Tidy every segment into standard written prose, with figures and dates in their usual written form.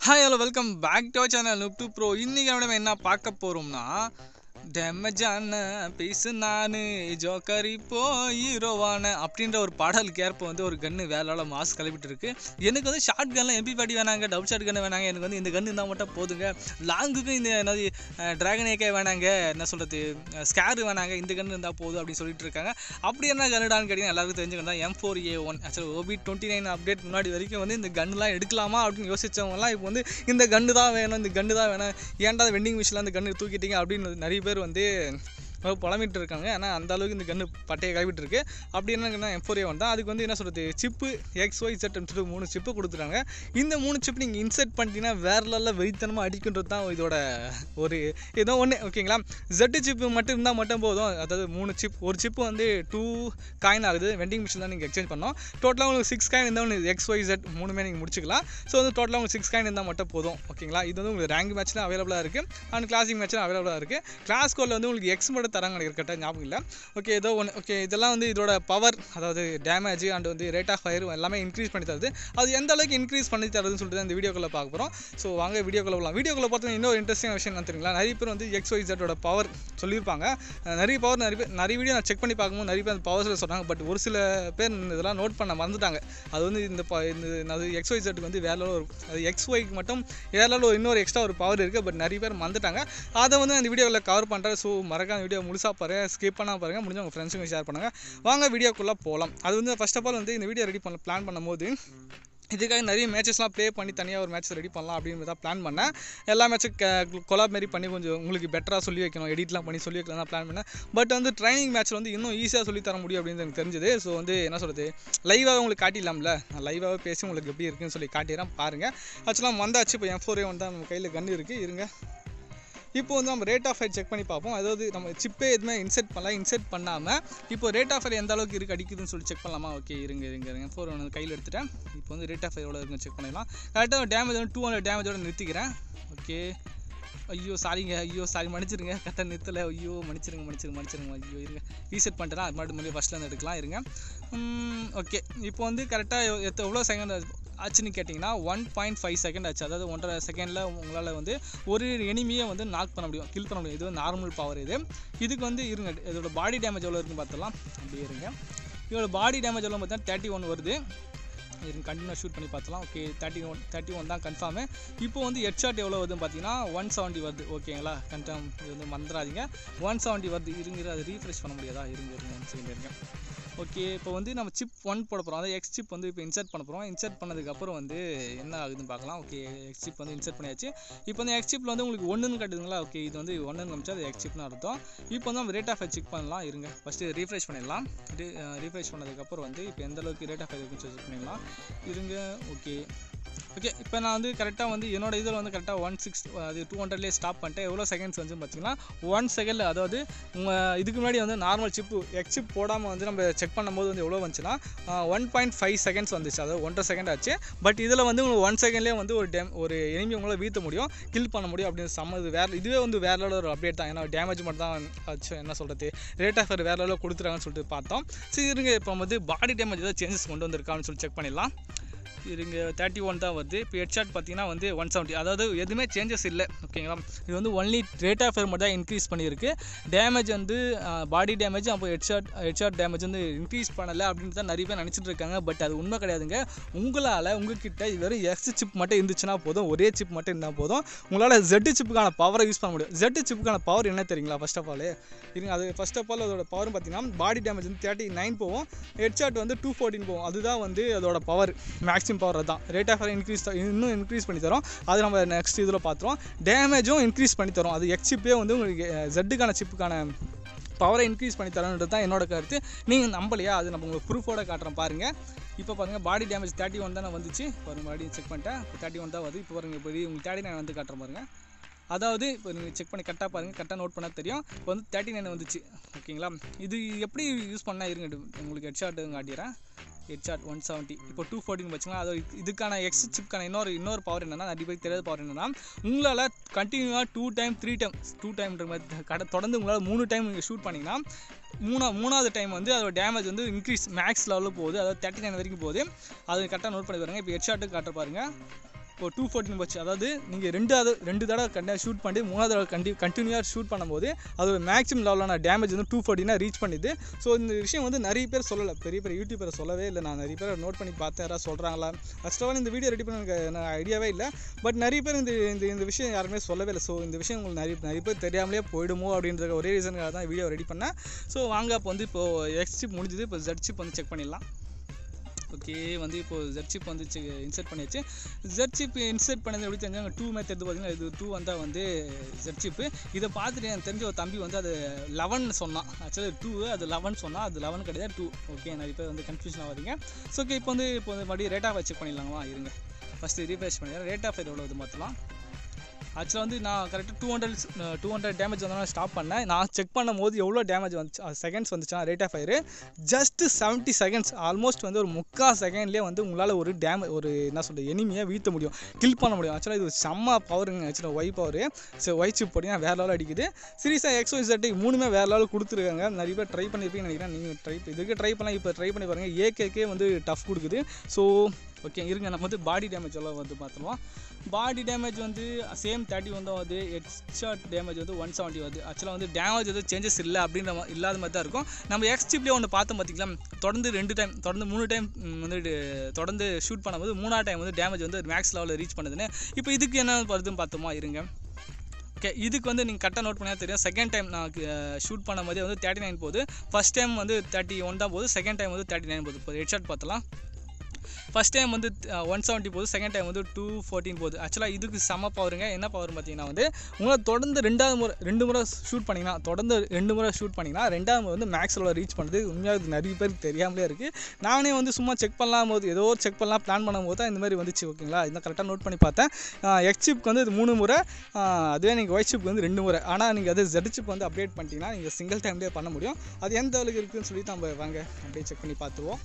Hi, hello, welcome back to our channel Noob to Pro. இன்னைக்கு நம்ம என்ன பார்க்க போறோம்னா டேமேஜான பீஸ் நானு ஜோக்கர் இப்போ ஹீரோவான அப்படின்ற ஒரு பாடலுக்கு ஏற்ப வந்து ஒரு கன்று வேலையால் மாஸ் கிளப்பிட்டு இருக்கு. எனக்கு வந்து ஷார்ட் கன்லாம் MP40 வேணாங்க, டபுள் ஷார்ட் கன்று வேணாங்க, எனக்கு வந்து இந்த கன்று இருந்தால் மட்டும் போதுங்க. லாங்குக்கு இந்த என்னது டிராகன் ஏக்கே வேணாங்க, என்ன சொல்கிறது ஸ்கேரு வேணாங்க, இந்த கன்று இருந்தால் போதும் அப்படின்னு சொல்லிட்டு இருக்காங்க. அப்படி என்ன கன்னுடான்னு கேட்டிங்கன்னா எல்லாருக்கும் தெரிஞ்சுக்கணும் தான் M4A1. ஆக்சுவலி OB29 அப்டேட் முன்னாடி வரைக்கும் வந்து இந்த கன்னுலாம் எடுக்கலாமா அப்படின்னு யோசிச்சவங்கலாம் இப்போ வந்து இந்த கன்று தான் வேணும், இந்த கன்று தான் வேணும், ஏன்டா வெண்டிங் மிஷினில் அந்த கன்று தூக்கிட்டீங்க அப்படின்னு நிறைய பேர் வந்து புலம்பிட்டு இருக்காங்க. ஏன்னா அந்த அளவுக்கு இந்த கன்று பட்டையை கிளப்பிட்டு இருக்கு. அப்படி என்னங்கன்னா M4A1 தான். அதுக்கு வந்து என்ன சொல்கிறது சிப்பு XYZ சொல்லிட்டு 3 சிப்பு கொடுத்துட்டாங்க. இந்த 3 சிப் நீங்கள் இன்செர்ட் பண்ணிட்டீங்கன்னா வேற லெவலில் வெறித்தனமாக அடிக்கின்றது தான் இதோட ஒரு ஏதோ ஒன்று. ஓகேங்களா, Z சிப்பு மட்டும் இருந்தால் மட்டும் போதும். அதாவது 3 சிப், ஒரு சிப்பு வந்து 2 காயின் ஆகுது. வெண்டிங் மிஷின் தான் நீங்கள் எக்ஸ்சேஞ்ச் பண்ணோம். டோட்டலாக உங்களுக்கு 6 காயின் இருந்தால் உங்களுக்கு XYZ 3மே நீங்கள் முடிச்சிக்கலாம். ஸோ வந்து டோட்டலாக உங்களுக்கு 6 காயின் இருந்தால் மட்டும் போதும். ஓகேங்களா, இது வந்து உங்களுக்கு ரேங்க் மேட்ச்சில் அவைலபிளாக இருக்குது அண்ட் கிளாசிக் மேட்ச்சில் அவைலபிளாக இருக்குது. கிளாஸ் கோடில் வந்து உங்களுக்கு எக்ஸ் மட்டும் தராங்க இருக்கட்ட ஞாபகம் இல்லை. ஓகே, ஏதோ ஒன்று. ஓகே, இதெல்லாம் வந்து இதோட பவர், அதாவது டேமேஜ் அண்ட் வந்து ரேட் ஆஃப் ஃபயர் எல்லாமே இன்க்ரீஸ் பண்ணி தருது. அது எந்த அளவுக்கு இன்க்ரீஸ் பண்ணி தருதுன்னு சொல்லிட்டு இந்த வீடியோக்குள்ளே பார்க்க போகிறோம். ஸோ வாங்க வீடியோக்குள்ளே போகலாம். வீடியோக்குள்ளே பார்த்தீங்கன்னா இன்னொரு இன்ட்ரெஸ்டிங் விஷயம் என்ன தெரியுங்களா, நிறைய பேர் வந்து XYZ பவர் சொல்லியிருப்பாங்க. நிறைய வீடியோ நான் செக் பண்ணி பார்க்கும்போது நிறைய பேர் அந்த பவர்ஸில் சொல்கிறாங்க. பட் ஒரு சில பேர் இதெல்லாம் நோட் பண்ண மறந்துட்டாங்க. அது வந்து இந்த XYZக்கு வந்து வேற லெவல், அது XYக்கு மட்டும் வேற லெவல் இன்னொரு எக்ஸ்ட்ரா ஒரு பவர் இருக்குது. பட் நிறைய பேர் மறந்துட்டாங்க. அதை வந்து அந்த வீடியோவில் கவர் பண்ணுறேன். ஸோ மறக்காம வீடியோ முழுசாக பாருங்கள், ஸ்கிப் பண்ணால் பாருங்கள், முடிஞ்ச உங்கள் ஃப்ரெண்ட்ஸுங்க ஷேர் பண்ணுங்கள். வாங்க வீடியோக்குள்ளே போகலாம். அது வந்து ஃபர்ஸ்ட் ஆஃப் ஆல் வந்து இந்த வீடியோ ரெடி பண்ண பிளான் பண்ணும்போது இதுக்காக நிறைய மேட்சஸ்லாம் ப்ளே பண்ணி தனியாக ஒரு மேட்ச் ரெடி பண்ணலாம் அப்படின்னு தான் பிளான் பண்ணேன். எல்லா மேட்சும் கொலாப் மாரி பண்ணி கொஞ்சம் உங்களுக்கு பெட்டராக சொல்லி வைக்கணும், எடிட்லாம் பண்ணி சொல்லி வைக்கலாம் தான் பிளான் பண்ணேன். பட் வந்து ட்ரைனிங் மேட்ச்சில் வந்து இன்னும் ஈஸியாக சொல்லி தர முடியும் அப்படின்னு எனக்கு தெரிஞ்சது. ஸோ வந்து என்ன சொல்கிறது, லைவாக உங்களுக்கு காட்டிடலாம்ல, நான் லைவாகவே பேசி உங்களுக்கு எப்படி இருக்குன்னு சொல்லி காட்டிடுறேன் பாருங்கள். ஆக்சுவலாக வந்தாச்சு. இப்போ M4A1 தான் நம்ம கையில் கன்று இருக்குது. இருங்க, இப்போ வந்து நம்ம ரேட் ஆஃப் ஃபயர் செக் பண்ணி பார்ப்போம். அதாவது நம்ம சிப்பே எதுவுமே இன்செர்ட் பண்ணாமல் இப்போ ரேட் ஆஃப் ஃபயர் எந்த அளவுக்கு இருக்குது அடிக்குதுன்னு சொல்லி செக் பண்ணலாமா. ஓகே, இருங்க M4A1 கையில் எடுத்துட்டேன். இப்போ வந்து ரேட் ஆஃப் ஃபயர் எவ்வளோ இருக்குன்னு செக் பண்ணிடலாம். கரெக்டாக டேமேஜ் வந்து 200 டேமேஜோடு நிறுத்திக்கிறேன். ஓகே, ஐயோ சாரி மன்னிச்சிருங்க, கரெக்டாக நிறுத்தலை. ஐயோ மன்னிச்சிருங்க. ஐயோ இருங்க, ரீசெட் பண்ணிட்டேன். அது மட்டும் ஃபஸ்ட்லேருந்து எடுக்கலாம். இருங்க. ஓகே, இப்போ வந்து கரெக்டாக எவ்வளோ செகண்ட் ஆச்சுன்னு கேட்டிங்கன்னா 1.5 செகண்ட் ஆச்சு. அதாவது 1.5 செகண்டில் உங்களால் வந்து ஒரு எனிமியை வந்து நாக் பண்ண முடியும், கில் பண்ண முடியும். இது வந்து நார்மல் பவர். இதுக்கு வந்து இருங்க, இதோட பாடி டேமேஜ் எவ்வளோ இருக்குன்னு பார்த்துலாம். அப்படியே இருங்க, இதோட பாடி டேமேஜ் எவ்வளோ பார்த்தா 31 வருது. இருங்க, கண்டினியூ ஷூட் பண்ணி பார்த்துலாம். ஓகே, 31 தான் கன்ஃபார்மு. இப்போ வந்து ஹெட்ஷாட் எவ்வளோ வருதுன்னு பார்த்தீங்கன்னா 170 வருது. ஓகேங்களா, கன்ஃபார்ம். இது வந்து மறந்துடாதீங்க, 170 வருது. இருங்க, அது ரீஃப்ரெஷ் பண்ண முடியாதா? இருங்க 1 செகண்ட் இருங்க. ஓகே, இப்போ வந்து நம்ம சிப் 1 போட போகிறோம். அதாவது X சிப் வந்து இப்போ இன்செர்ட் பண்ண போகிறோம். இன்செர்ட் பண்ணதுக்கப்புறம் வந்து என்ன ஆகுதுன்னு பார்க்கலாம். ஓகே, X சிப் வந்து இன்செர்ட் பண்ணியாச்சு. இப்போ வந்து X சிப்பில் வந்து உங்களுக்கு 1ன்னு காட்டுதுங்களா. ஓகே, இது வந்து 1ன்னு காமிச்சா அது X சிப்னு அர்த்தம். இப்போ வந்து நம்ம ரேட் ஆஃப் ஃபயர் செக் பண்ணலாம். இருங்க, ஃபஸ்ட்டு ரீஃப்ரெஷ் பண்ணிடலாம். ரீஃப்ரெஷ் பண்ணதுக்கப்புறம் வந்து இப்போ எந்த அளவுக்கு ரேட் ஆஃப் ஃபயர் இருக்குன்னு செக் பண்ணிடலாம். இருங்க. ஓகே, இப்போ நான் வந்து கரெக்டாக வந்து என்னோட இதில் வந்து கரெக்டாக 200லேயே ஸ்டாப் பண்ணிட்டேன். எவ்வளோ செகண்ட்ஸ் வந்து பார்த்தீங்கன்னா 1 செகண்டில். அதாவது இதுக்கு முன்னாடி வந்து நார்மல் சிப்பு எக்ஸ் சிப் போடாமல் வந்து நம்ம செக் பண்ணும்போது வந்து எவ்வளோ வந்துச்சுன்னா 1.5 செகண்ட்ஸ் வந்துச்சு. அதாவது 1.5 செகண்ட் ஆச்சு. பட் இதில் வந்து உங்களுக்கு 1 செகண்ட்லேயே வந்து ஒரு எனிமி உங்களால் வீழ்த்த முடியும், கில் பண்ண முடியும் அப்படின்னு இதுவே வந்து வேற லெவலில் ஒரு அப்டேட் தான். ஏன்னா டேமேஜ் மட்டும் தான் ஆச்சு, என்ன சொல்கிறது ரேட் ஆஃப் ஃபயர் வேற லெவலில் கொடுத்துருக்காங்கன்னு சொல்லிட்டு பார்த்தோம். சரி இருங்க, இப்போ வந்து பாடி டேமேஜ் ஏதாவது சேஞ்சஸ் கொண்டு வந்திருக்கான்னு சொல்லி செக் பண்ணிடலாம். இருங்க, 31 தான் வருது. இப்போ ஹெட்ஷாட் பார்த்தீங்கன்னா வந்து 170. அதாவது எதுவுமே சேஞ்சஸ் இல்லை. ஓகேங்களா, இது வந்து ஒன்லி ரேட் ஆஃப் ஃபயர் மட்டும் தான் இன்க்ரீஸ் பண்ணியிருக்கு. டேமேஜ் வந்து பாடி டேமேஜ் அப்போ ஹெட்ஷாட் டேமேஜ் வந்து இன்க்ரீஸ் பண்ணலை அப்படின்னு தான் நிறைய பேர் நினச்சிட்டு இருக்காங்க. பட் அது உண்மை கிடையாதுங்க. உங்ககிட்ட வெறும் X சிப் மட்டும் இருந்துச்சுன்னா போதும், ஒரே சிப் மட்டும் இருந்தால் போதும், உங்களால் Z சிப்புக்கான பவரை யூஸ் பண்ண முடியும். Z சிப்புக்கான பவர் என்ன தெரியுங்களா? ஃபர்ஸ்ட் ஆஃப் ஆல் அதோட பவர் பார்த்தீங்கன்னா பாடி டேமேஜ் வந்து 39 போகும், ஹெட்ஷாட் வந்து 214 போகும். அதுதான் வந்து அதோட பவர், மேக்ஸிமம் பவர் தான். ரேட் ஆஃப் ஃபயர் இன்னும் இன்க்ரீஸ் பண்ணி தரோம். அது நம்ம நெக்ஸ்ட் இதில் பார்த்துருவோம். டேமேஜும் இன்க்ரீஸ் பண்ணி தரோம். அது X சிப்பே வந்து உங்களுக்கு Z சிப்புக்கான பவரை இன்க்ரீஸ் பண்ணி தரணுன்றது தான் என்னோட கருத்து. நீங்கள் நம்பலையா? அது நம்ம உங்களுக்கு ப்ரூஃபோட காட்டுறேன் பாருங்கள். இப்போ பாருங்கள், பாடி டேமேஜ் 31 தானே வந்துச்சு. பாருங்கள், மறுபடியும் செக் பண்ணிட்டேன். இப்போ 31 தான் வருது. இப்போ பாருங்கள், இப்போ உங்களுக்கு 39 வந்து காட்டுறேன் பாருங்கள். அதாவது இப்போ நீங்கள் செக் பண்ணி கரெக்டாக பாருங்கள், கரெக்டாக நோட் பண்ணால் தெரியும். இப்போ வந்து 39 வந்துச்சு. ஓகேங்களா, இது எப்படி யூஸ் பண்ணால் இருங்க, உங்களுக்கு ஹெட்ஷாட் காட்டிடுறேன். ஹெட்ஷாட் 170, இப்போ 214 வச்சுக்கலாம். அது இதுக்கான எக்ஸ் சிப்க்கான இன்னொரு பவர் என்னென்னா, நிறைய பேருக்கு தெரியாத பவர் என்னென்னா, உங்களால் கண்டினியூவாக 2 டைம் 3 டைம்ன்ற மாதிரி தொடர்ந்து உங்களால் 3 டைம் நீங்கள் ஷூட் பண்ணிங்கன்னா மூணாவது டைம் வந்து அதோட டேமேஜ் வந்து இன்க்ரீஸ் மேக்ஸ் லெவலில் போகுது. அதாவது 39 வரைக்கும் போகுது. அது கரெக்டாக நோட் பண்ணி பாருங்கள். இப்போ ஹெட்ஷாட்டுக்கு காட்ட பாருங்கள். இப்போ 214 போச்சு. அதாவது நீங்கள் ரெண்டு தடவை ஷூட் பண்ணி 3வது தடவை கண்டினியூவாக ஷூட் பண்ணும்போது அது மேக்ஸிமம் லெவலான டேமேஜ் வந்து 214 ரீச் பண்ணிது. ஸோ இந்த விஷயம் வந்து நிறைய பேர் சொல்லலை, பெரிய யூடியூபரை சொல்லவே இல்லை. நான் நிறைய பேர் நோட் பண்ணி பார்த்தேன், யாராவது சொல்கிறாங்களா. ஃபர்ஸ்ட் ஆஃப் ஆல் இந்த வீடியோ ரெடி பண்ண எனக்கு ஐடியாவே இல்லை. பட் நிறைய பேர் இந்த விஷயம் யாருமே சொல்லவே இல்லை. ஸோ இந்த விஷயம் உங்களுக்கு நிறைய பேர் தெரியாமலே போயிடுமோ அப்படின்ற ஒரே ரீசனுக்காக தான் வீடியோ ரெடி பண்ணேன். ஸோ வாங்க இப்போ வந்து இப்போது எக்ஸ் சிப் முடிஞ்சுது. இப்போ Z சிப் வந்து செக் பண்ணிடலாம். ஓகே வந்து இப்போது Z சிப் வந்து இன்சர்ட் பண்ணியாச்சு. Z சிப் இன்சர்ட் பண்ணது எப்படி தெரிஞ்சாங்க, 2 மெத்தட் பார்த்தீங்கன்னா இது 2 வந்தால் வந்து Z சிப்பு. இதை பார்த்துட்டு எனக்கு தெரிஞ்ச ஒரு தம்பி வந்து அது 11 சொன்னான். ஆக்சுவலி 2 அது 11 சொன்னால் அது 11 கிடையாது 2. ஓகே நிறைய பேர் வந்து கன்ஃபியூஷன் ஆகாதீங்க. ஸோ ஓகே இப்போ வந்து மறுபடியும் ரேட் ஆஃப் செக் பண்ணிடலாமா. இருங்க ஃபஸ்ட்டு ரீஃப்ரெஷ் பண்ணிடுறேன். ரேட் ஆஃப் எவ்வளோ இது மாற்றலாம். ஆக்சுவலாக வந்து நான் கரெக்டாக 200 டேமேஜ் வந்தோன்னா ஸ்டாப் பண்ணேன். நான் செக் பண்ணும் போது எவ்வளோ டேமேஜ் வந்துச்சு செகண்ட்ஸ் வந்துச்சுன்னா rate of fire just 70 seconds. Almost வந்து ஒரு 3/4 செகண்ட்லேயே வந்து உங்களால் ஒரு என்ன சொல்கிறது எனிமியை வீழ்த்த முடியும், கில் பண்ண முடியும். ஆக்சுவலாக இது செம்ம பவருங்க. ஆக்சுவலாக Y power. So Y chip போட்டிங்கன்னா வேறு லெவல் அடிக்குது. சீரியஸாக XYZ 3மே வேறு லெவல் கொடுத்துருக்காங்க. நிறைய பேர் ட்ரை பண்ணியிருப்பீங்கன்னு நினைக்கிறேன். நீங்கள் இதுக்கு ட்ரை பண்ணலாம். இப்போ ட்ரை பண்ணி பாருங்கள். AKக்கே வந்து டஃப் கொடுக்குது. ஸோ ஓகே இருங்க நம்ம வந்து பாடி டேமேஜ் எல்லாம் வந்து பார்த்துருவோம். பாடி டேமேஜ் வந்து சேம் 31 தான் வருது. ஹெட்ஷாட் டேமேஜ் வந்து 170 வருது. ஆக்சுவலாக வந்து டேமேஜ் வந்து சேஞ்சஸ் இல்லை அப்படின்ற இல்லாத மாதிரி தான் இருக்கும். நம்ம எக்ஸ் சிப்லேயே ஒன்று பார்த்தோம் பார்த்திங்களா, தொடர்ந்து 3 டைம் வந்து தொடர்ந்து ஷூட் பண்ணும்போது 3ஆவது டைம் வந்து டேமேஜ் வந்து மேக்ஸ் லெவலில் ரீச் பண்ணுதுன்னு. இப்போ இதுக்கு என்ன வருதுன்னு பார்த்தோமா. இருங்க ஓகே இதுக்கு வந்து நீங்கள் கரெக்டாக நோட் பண்ணால் தெரியும். செகண்ட் டைம் நான் ஷூட் பண்ணும் போதே வந்து 39 போகுது. ஃபஸ்ட் டைம் வந்து 31 தான் போகுது. செகண்ட் டைம் வந்து 39 போகுது. இப்போ ஹெட்ஷாட் பார்த்தலாம். ஃபஸ்ட் டைம் வந்து 170 போகுது. செகண்ட் டைம் வந்து 214 போகுது. ஆக்சுவலாக இதுக்கு செம்ம பவருங்க. என்ன பவர் பார்த்தீங்கன்னா வந்து உங்களை தொடர்ந்து 2 முறை ஷூட் பண்ணிங்கன்னா, தொடர்ந்து 2 முறை ஷூட் பண்ணிங்கன்னா 2ஆவது முறை வந்து மேக்ஸில் ரீச் பண்ணுறது உண்மையாக நிறைய பேருக்கு தெரியாமலே இருக்குது. நானே வந்து சும்மா செக் பண்ணலாம் போது ஏதோ செக் பண்ணலாம் பிளான் பண்ணும்போது தான் இந்த மாதிரி வந்துச்சு. ஓகேங்களா, இந்த கரெக்டாக நோட் பண்ணி பார்த்தேன். எக்ஸ் சிப்க்கு வந்து இது 3 முறை, அதுவே நீங்கள் ஒய் சிப்க்கு வந்து 2 முறை. ஆனால் நீங்கள் அது Z சிப் வந்து அப்டேட் பண்ணிட்டீங்கன்னா நீங்கள் சிங்கிள் டைம்லேயே பண்ண முடியும். அது எந்த அளவுக்கு இருக்குதுன்னு சொல்லி நம்ம வாங்க அப்படியே செக் பண்ணி பார்த்துருவோம்.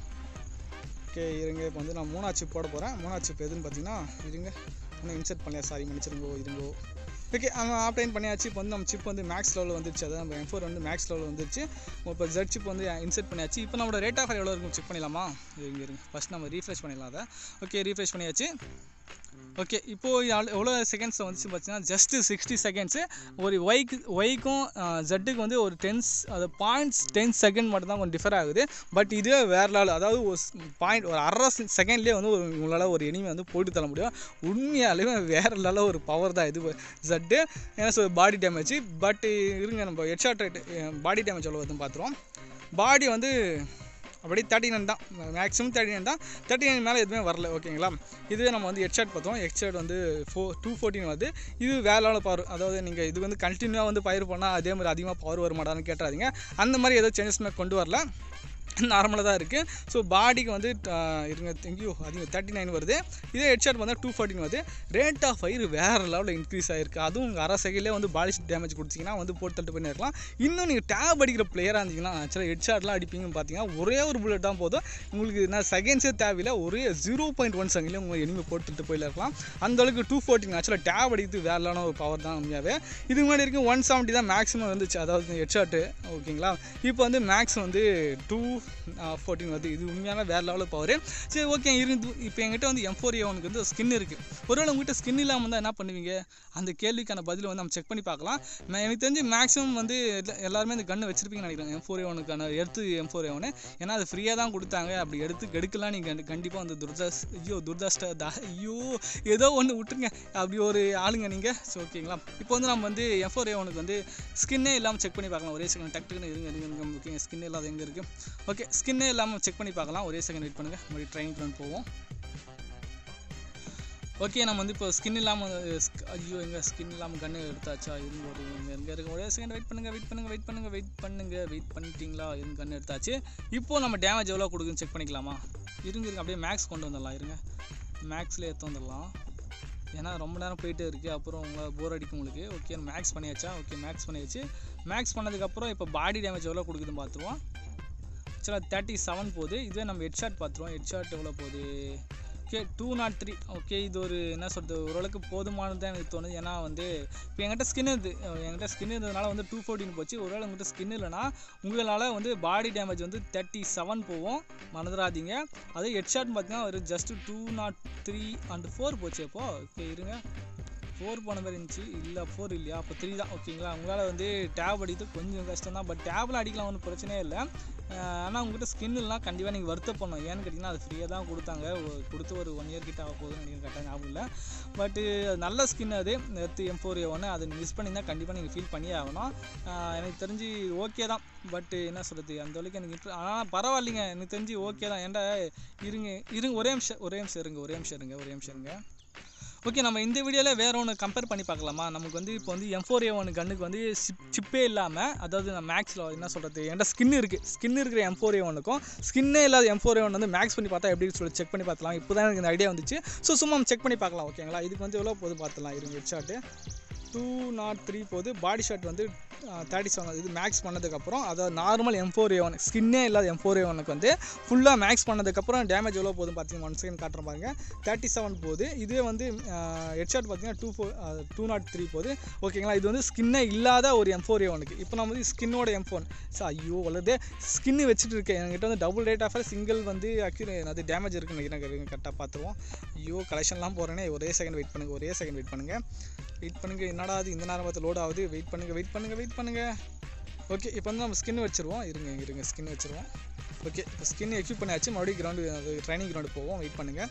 ஓகே இருங்க இப்போ வந்து நான் 3ஆவது சிப் போட போகிறேன். 3ஆவது சிப் எதுன்னு பார்த்தீங்கன்னா இருங்க இன்னும் இன்சர்ட் பண்ணலையா, சாரி மன்னிச்சிருங்கோ. ஓகே ஆப்டைன் பண்ணியாச்சு. இப்போ வந்து நம்ம சிப் வந்து மேக்ஸ் லெவலில் வந்துருச்சு. அதாவது நம்ம M4 வந்து மேக்ஸ் லெவலில் வந்துருச்சு. இப்போ Z சிப் வந்து இன்சர்ட் பண்ணியாச்சு. இப்போ நம்மளோட ரேட் ஆஃப் எவ்வளோ இருக்கும் செக் பண்ணிடலாமா. இருங்க ஃபஸ்ட் நம்ம ரீஃப்ரெஷ் பண்ணிடலாம் அதை. ஓகே ரீஃப்ரெஷ் பண்ணியாச்சு. ஓகே இப்போது எவ்வளோ செகண்ட்ஸில் வந்துச்சு பார்த்தீங்கன்னா ஜஸ்ட்டு 60 செகண்ட்ஸு. ஒரு ஒய்க்கும் ஜட்டுக்கு வந்து ஒரு 10 செகண்ட் மட்டும் தான் கொஞ்சம் டிஃபர் ஆகுது. பட் இதுவே வேறு லெவல். அதாவது ஒரு அரை செகண்ட்லேயே வந்து உங்களால் ஒரு எனிமே வந்து போட்டு தள்ள முடியும். உண்மையாலுமே வேறு லெவலில் ஒரு பவர் தான் இது ஜட்டு. ஏன்னா பாடி டேமேஜ். பட் இருங்க நம்ம ஹெட்ஷாட் ரேட்டு பாடி டேமேஜ் எவ்வளோ வருதுன்னு பார்த்துருவோம். பாடி வந்து அப்படியே 39 தான், மேக்ஸிமம் 39 தான். 39 மேலே எதுவுமே வரல. ஓகேங்களா, இதுவே நம்ம வந்து ஹெட்ஷாட் பார்த்தோம். ஹெட்ஷாட் வந்து 214 வருது. இது வேற லெவலில் பவர். அதாவது நீங்கள் இது வந்து கண்டினியூவாக வந்து பயிர் பண்ணால் அதே மாதிரி அதிகமாக பவர் வருமாடான்னு கேட்டாதீங்க. அந்த மாதிரி ஏதோ சேஞ்சஸ்மே கொண்டு வரல, நார்மலாக தான் இருக்குது. ஸோ பாடிக்கு வந்து இருங்க எங்கேயோ அதிகம் 39 வருது. இதே ஹெட்ஷாட் வந்து 214 வருது. ரேட் ஆஃப் ஃபயர் வேறு லெவலில் இன்க்ரீஸ் ஆகிருக்கு. அதுவும் உங்கள் அரை செகண்ட்லேயே வந்து பாடி டேமேஜ் கொடுத்தீங்கன்னா வந்து போட்டு தள்ளிட்டு பண்ணிடலாம். இன்னும் நீங்கள் டேப் அடிக்கிற பிளேயராக இருந்தீங்கன்னா ஆக்சுவலாக ஹெட்ஷாட்லாம் அடிப்பீங்கன்னு பார்த்தீங்கன்னா ஒரே ஒரு புல்லட் தான் போதும். உங்களுக்கு நான் செகண்ட்ஸே தேவையில்லை, ஒரே 0.1 செகண்ட்லேயே உங்கள் எனிமே போட்டு தள்ளிட்டு போயிடலாம். அந்தளவுக்கு 214 ஆக்சுவலாக டேப் அடிக்கிறது வேறு லெவலான ஒரு பவர் தான் உண்மையாகவே. இதுக்கு முன்னாடி வரைக்கும் 170 தான் மேக்ஸிமம் வந்துச்சு, அதாவது ஹெட்ஷாட்டு. ஓகேங்களா, இப்போ வந்து மேக்ஸ் வந்து 214 வருது. இது உண்மையான வேறு லெவலில் பவர். சரி ஓகே இருந்து இப்போ என்கிட்ட வந்து M4A1 வந்து ஸ்கின் இருக்குது. ஒருவேளை உங்கள்கிட்ட ஸ்கின் இல்லாமல் இருந்தால் என்ன பண்ணுவீங்க? அந்த கேள்விக்கான பதில் வந்து நம்ம செக் பண்ணி பார்க்கலாம். எனக்கு தெரிஞ்சு மேக்ஸிமம் வந்து எல்லாருமே இந்த கன்று வச்சிருப்பீங்கன்னு நினைக்கிறேன். M4A1க்கான M4A1 ஏன்னா அது ஃப்ரீயாக தான் கொடுத்தாங்க. அப்படி எடுக்கலாம் நீங்கள் கண்டிப்பாக வந்து ஏதோ ஒன்று விட்டுருங்க, அப்படி ஒரு ஆளுங்க நீங்கள். ஸோ ஓகேங்களா, இப்போ வந்து நம்ம வந்து M4A1 வந்து ஸ்கின்னே இல்லாமல் செக் பண்ணி பார்க்கலாம். ஒரே செகண்ட் டக்குன்னு இருங்க. ஓகே ஸ்கின் இல்லாத எங்கே இருக்குது? ஓகே ஸ்கின்னே இல்லாமல் செக் பண்ணி பார்க்கலாம். ஒரே செகண்ட் வெயிட் பண்ணுங்கள், மறுபடியும் ட்ரைனிங் ரன் போவோம். ஓகே நம்ம வந்து இப்போ ஸ்கின் இல்லாமல் எங்கே ஸ்கின் இல்லாமல் கன்று எடுத்தாச்சா? எங்கே இருக்கு? ஒரே செகண்ட் வெயிட் பண்ணிட்டீங்களா? கன்று எடுத்தாச்சு. இப்போது நம்ம டேமேஜ் எவ்வளோ கொடுக்குன்னு செக் பண்ணிக்கலாமா? இருங்க அப்படியே மேக்ஸ் கொண்டு வந்துடலாம். இருங்க மேக்ஸில் எடுத்து வந்துடலாம், ஏன்னா ரொம்ப நேரம் போயிட்டே இருக்குது, அப்புறம் உங்களை போர் அடிக்கும் உங்களுக்கு. ஓகே மேக்ஸ் பண்ணியாச்சா? ஓகே மேக்ஸ் பண்ணியாச்சு. மேக்ஸ் பண்ணதுக்கப்புறம் இப்போ பாடி டேமேஜ் எவ்வளோ கொடுக்குதுன்னு பார்த்துருவோம். ஆக்சுவலாக 37 போகுது. இதுவே நம்ம ஹெட்ஷாட் பார்த்துருவோம். ஹெட்ஷாட் எவ்வளோ போகுது? ஓகே 203. ஓகே இது ஒரு என்ன சொல்கிறது ஓரளவுக்கு போதுமானது தான் எனக்கு தோணுது. ஏன்னா வந்து இப்போ என்கிட்ட ஸ்கின் இருந்ததுனால வந்து 214 போச்சு. ஒருவேளை உங்கள்கிட்ட ஸ்கின் இல்லைனா உங்களால் வந்து பாடி டேமேஜ் வந்து 37 போகும், மறந்துடாதீங்க. அதே ஹெட்ஷாட் பார்த்தீங்கன்னா ஒரு ஜஸ்ட் 203 and 4 போச்சு. அப்போ ஓகே இருங்க, 4 போன மாதிரி இருந்துச்சு, இல்லை 4 இல்லையா, அப்போ 3 தான். ஓகேங்களா, உங்களால் வந்து டேப் அடிக்கிறது கொஞ்சம் கஷ்டம் தான், பட் டேப்லாம் அடிக்கலாம், ஒன்றும் பிரச்சனையே இல்லை. ஆனால் உங்கள்கிட்ட ஸ்கின் இல்லைனா கண்டிப்பாக நீங்கள் வருத்தப்படணும். ஏன்னு கேட்டிங்கன்னா அது ஃப்ரீயாக தான் கொடுத்தாங்க, கொடுத்து ஒரு 1 year கிட்ட ஆக போகுதுன்னு நீங்கள் கரெக்டாக ஞாபகம் இல்லை. பட்டு நல்ல ஸ்கின் அது எர்த் M4A1, அதை மிஸ் பண்ணியிருந்தால் கண்டிப்பாக நீங்கள் ஃபீல் பண்ணியே ஆகணும். எனக்கு தெரிஞ்சு ஓகே தான், பட்டு என்ன சொல்கிறது அந்தளவுக்கு எனக்கு ஆனால் பரவாயில்லைங்க, எனக்கு தெரிஞ்சு ஓகே தான். ஏன்டா இருங்க ஒரே நிமிஷம் இருங்க. ஓகே, நம்ம இந்த வீடியோவில் வேறு ஒன்று கம்பேர் பண்ணி பார்க்கலாமா? நமக்கு வந்து இப்போ வந்து M4A1 கன்னுக்கு வந்து சிப்பே இல்லாமல், அதாவது நான் மேக்ஸில் என்ன சொல்கிறது என்கிட்ட ஸ்கின் இருக்கிற M4A1க்கும் ஸ்கின்னே இல்லாத M4A1 வந்து மேக்ஸ் பண்ணி பார்த்தா எப்படி சொல்லி செக் பண்ணி பார்க்கலாம். இப்போ தான் எனக்கு இந்த ஐடியா வந்துச்சு. ஸோ சும்மா செக் பண்ணி பார்க்கலாம். ஓகேங்களா, இதுக்கு வந்து எவ்வளோ போது பார்த்துலாம். இருங்க, ஹெட்ஷாட்டு 203 போது, பாடி ஷாட் வந்து 37. இது மேக்ஸ் பண்ணதுக்கப்புறம், அதாவது நார்மல் M4A1 ஸ்கின்னே இல்லாத M4A1க்கு வந்து ஃபுல்லாக மேக்ஸ் பண்ணதுக்கப்புறம் டேமேஜ் எவ்வளோ போதும் பார்த்தீங்கன்னா 1 செகண்ட் காட்டுற பாருங்க, 37 போகுது. இதே வந்து ஹெட்ஷாட் பார்த்தீங்கன்னா 203 போகுது. ஓகேங்களா, இது வந்து ஸ்கின்னே இல்லாத ஒரு M4A1க்கு. இப்போ நம்ம வந்து ஸ்கின்னோட M4 ஐயோ வளருது, ஸ்கின்னு வச்சுட்டு இருக்கேன். என்கிட்ட வந்து டபுள் ரேட் ஆஃபர் சிங்கிள் வந்து அது டேமேஜ் இருக்குன்னு நினைக்கிறேன். கரெக்டாக பார்த்துருவோம். ஐயோ கலெக்ஷன்லாம் போகிறேனே, ஒரே செகண்ட் வெயிட் பண்ணுங்கள். என்னடா அது இந்த நேரம் பார்த்து லோட் ஆகுது, வெயிட் பண்ணுங்க. ஓகே, இப்போ வந்து நம்ம ஸ்கின் வச்சுருவோம். இருங்க ஸ்கின் வச்சுருவோம். ஓகே, இப்போ ஸ்கின் எக்யூப் பண்ணியாச்சு. மறுபடியும் ட்ரைனிங் கிரவுண்டு போவோம், வெயிட் பண்ணுங்கள்.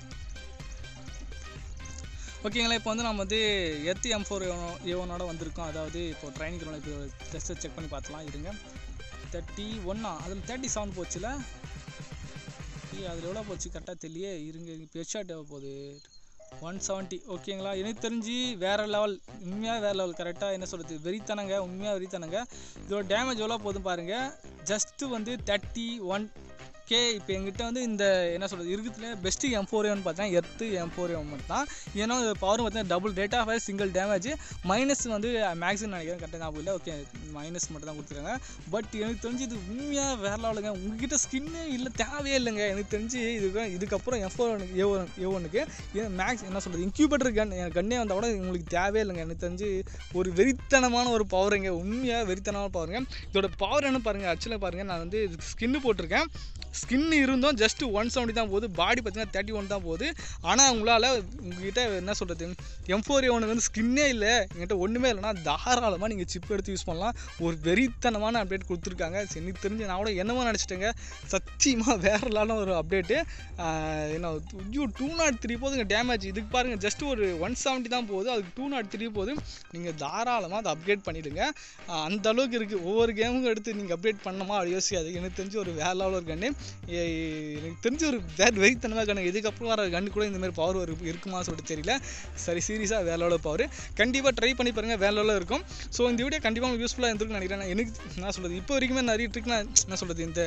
ஓகேங்களா, இப்போ வந்து நம்ம வந்து எர்த் M4A1 வந்திருக்கோம். அதாவது இப்போ ட்ரைனிங் கிரவுண்ட் இப்போ டெஸ்ட்டை செக் பண்ணி பார்த்துலாம். இருங்க, 31 அதில் 37 போச்சுல, அதில் எவ்வளோ போச்சு கரெக்டாக தெரியலையே. இருங்க, இப்போ ஹெட்ஷாட் எவ்வளோ போகுது, 170. ஓகேங்களா, எனக்கு தெரிஞ்சு வேறு லெவல், உண்மையாக வேறு லெவல். கரெக்டாக என்ன சொல்கிறது வெறித்தனங்க. இதோட டேமேஜ் எவ்வளோ போதும் பாருங்கள், ஜஸ்ட்டு வந்து 31. ஓகே, இப்போ எங்கிட்ட வந்து இந்த என்ன சொல்கிறது இருக்கிறதுல பெஸ்ட்டு M4A1 பார்த்தீங்கன்னா எர்த் M4A1 மட்டும் தான். ஏன்னா பவரும் பார்த்தீங்கன்னா double rate of single damage, minus வந்து மேக்ஸிமம் நினைக்கிறேன், கரெக்டாக ஞாபகம் இல்லை. ஓகே, மைனஸ் மட்டும் தான் கொடுத்துருக்காங்க. பட் எனக்கு தெரிஞ்சு இது உண்மையாக வேறு லெவலுங்க. உங்ககிட்ட ஸ்கின்னே இல்லை, தேவையே இல்லைங்க. எனக்கு தெரிஞ்சு இதுக்கப்புறம் M4A1க்கு மேக்ஸ் என்ன சொல்கிறது இன்க்யூபேட்டர் கன்னே வந்தால் கூட உங்களுக்கு தேவையே இல்லைங்க. எனக்கு தெரிஞ்சு ஒரு வெறித்தனமான ஒரு பவருங்க, உண்மையாக வெறித்தனமான பவருங்க. இதோட பவர் என்ன பாருங்கள், ஆக்சுவலாக பாருங்கள், நான் வந்து ஸ்கின்னு போட்டிருக்கேன். ஸ்கின் இருந்தும் ஜஸ்ட் 170 தான் போகுது, பாடி பார்த்தீங்கன்னா 31 தான் போகுது. ஆனால் உங்களால் உங்ககிட்ட என்ன சொல்கிறது M4A1 வந்து ஸ்கின்னே இல்லை, என்கிட்ட ஒன்றுமே இல்லைனா தாராளமாக நீங்கள் சிப் எடுத்து யூஸ் பண்ணலாம். ஒரு வெறித்தனமான அப்டேட் கொடுத்துருக்காங்க. எனக்கு தெரிஞ்சு நான் கூட என்னமோ நினச்சிட்டேங்க, சத்தியமாக வேறு லெவலான ஒரு அப்டேட்டு. என்ன 203 போதுங்க டேமேஜ். இதுக்கு பாருங்கள் ஜஸ்ட் ஒரு 170 தான் போகுது, அதுக்கு 203 போகுது. நீங்கள் தாராளமாக அதை அப்கிரேட் பண்ணிவிடுங்க. அந்த அளவுக்கு இருக்குது. ஒவ்வொரு கேமுக்கும் எடுத்து நீங்கள் அப்டேட் பண்ணணுமா அது யோசிக்காது. எனக்கு தெரிஞ்சு ஒரு வேறு லெவலில் ஒரு கன்று, எனக்கு தெரிஞ்ச ஒரு வெறித்தனமாக கண்ணு. இதுக்கப்புறம் வர கண்ணு கூட இந்தமாதிரி பவர் இருக்குமா சொல்லிட்டு தெரியல. சரி, சீரியஸாக வேற லெவலில் பவர். கண்டிப்பாக ட்ரை பண்ணி பாருங்கள், வேற லெவலில் இருக்கும். ஸோ இந்த வீடியோ கண்டிப்பாக உங்களுக்கு யூஸ்ஃபுல்லாக இருந்திருக்குன்னு நினைக்கிறேன். எனக்கு நான் சொல்கிறது இப்போ வரைக்குமே நிறைய ட்ரிக் நான் என்ன சொல்கிறது இந்த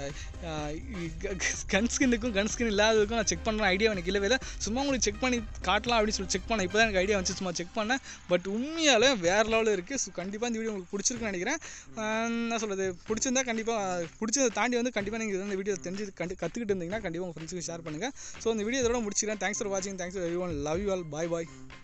கன் ஸ்கின் இல்லாததுக்கும் நான் செக் பண்ணுற ஐடியா எனக்கு இல்லவே இல்லை. சும்மா உங்களுக்கு செக் பண்ணி காட்டலாம் அப்படின்னு சொல்லி செக் பண்ணேன். இப்போ தான் எனக்கு ஐடியா வந்துச்சு, சும்மா செக் பண்ணேன். பட் உண்மையாலே வேறு லெவலில் இருக்குது. ஸோ கண்டிப்பாக இந்த வீடியோ உங்களுக்கு பிடிச்சிருக்குன்னு நினைக்கிறேன். என்ன சொல்கிறது பிடிச்சிருந்தா கண்டிப்பாக பிடிச்சதை தாண்டி வந்து கண்டிப்பாக நீங்கள் இந்த வீடியோ தெரிஞ்சு கற்றுக்கிட்டு இருந்தீங்கன்னா கண்டிப்பாக உங்கள் ஃப்ரெண்ட்ஸுக்கு ஷேர் பண்ணுங்கள். ஸோ இந்த வீடியோ இதோட முடிச்சிக்கிறேன். தேங்க்ஸ் ஃபார் வாட்சிங். Thanks everyone. Love you all. Bye.